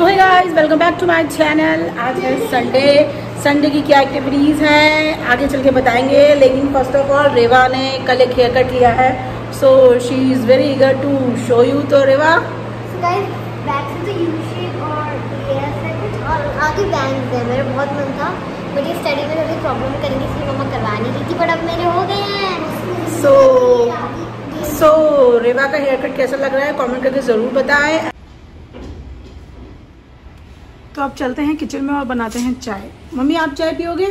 Hey guys, welcome back to my channel. आज है Sunday की क्या एक्टिविटीज़ हैं आगे चल के बताएंगे, लेकिन फर्स्ट ऑफ ऑल रेवा ने कल एक हेयर कट लिया है, so she is very eager to show you. तो रेवा और आगे बैंग्स है। मेरा बहुत मन था, मुझे स्टडी में थोड़ी प्रॉब्लम करेंगे इसलिए मम्मा करवा नहीं रही थी, बट अब मेरे हो गए हैं। सो रेवा का हेयर कट कैसा लग रहा है कमेंट करके ज़रूर बताएं। तो अब चलते हैं किचन में और बनाते हैं चाय। मम्मी आप चाय पियोगे?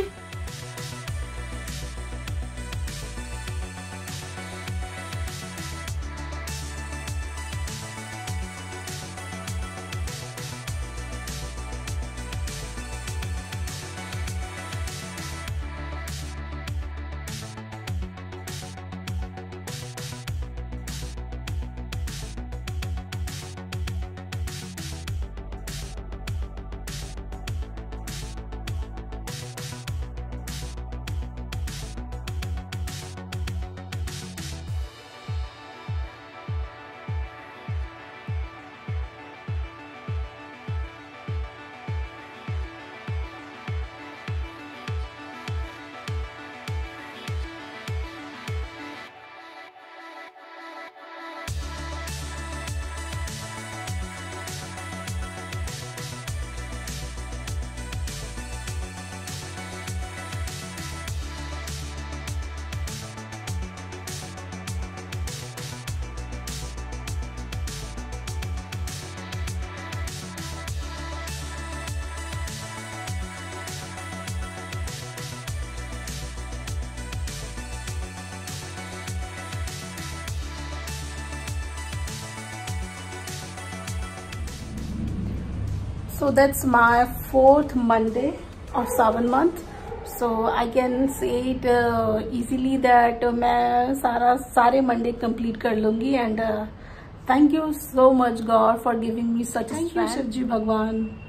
So that's my 4th Monday of Sawan month. So I can say it easily that मैं सारे Monday complete कर लूँगी, and thank you so much God for giving me such a strength. Thank you Shiv जी भगवान।